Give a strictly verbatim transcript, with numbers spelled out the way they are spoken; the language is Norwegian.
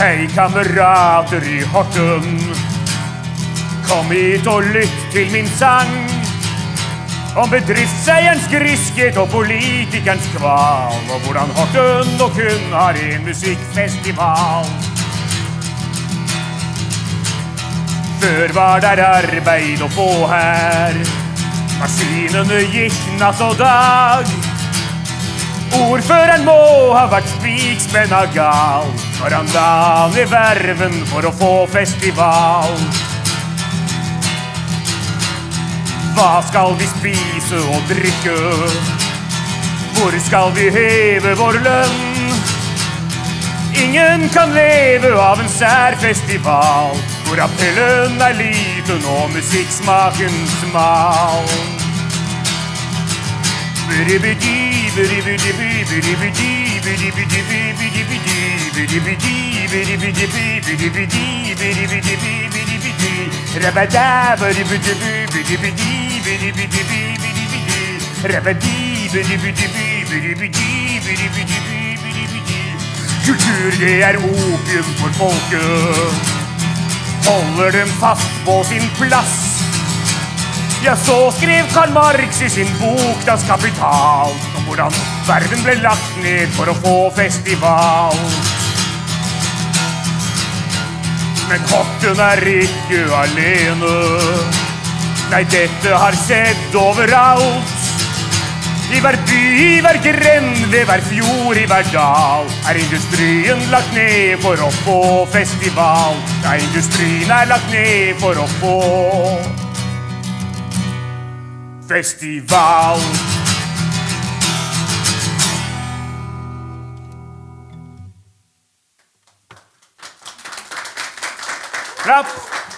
Hei kamerater i Horten, kom hit og lytt til min sang om bedriftseierens griskhet og politikernes kval, og hvordan Horten og kun har en musikkfestival. Før var der arbeid å få her, maskinene gikk natt og dag. Ordføreren må ha vært spikspenna gal når han la ned verven for å få festival. Hva skal vi spise og drikke? Hvor skal vi heve vår lønn? Ingen kan leve av en særfestival hvor appellen er liten og musikksmaken smal. Kultur, det er opium for folket, holder dem fast på sin plass. Ja, så skrev Karl Marx i sin bok Das Kapital om hvordan verden ble lagt ned for å få festival. Men Horten er ikke alene. Nei, dette har sett overalt. I hver by, i hver grend, ved hver fjord, i hver dal er industrien lagt ned for å få festival. Ja, industrien er lagt ned for å få festival. Klapp!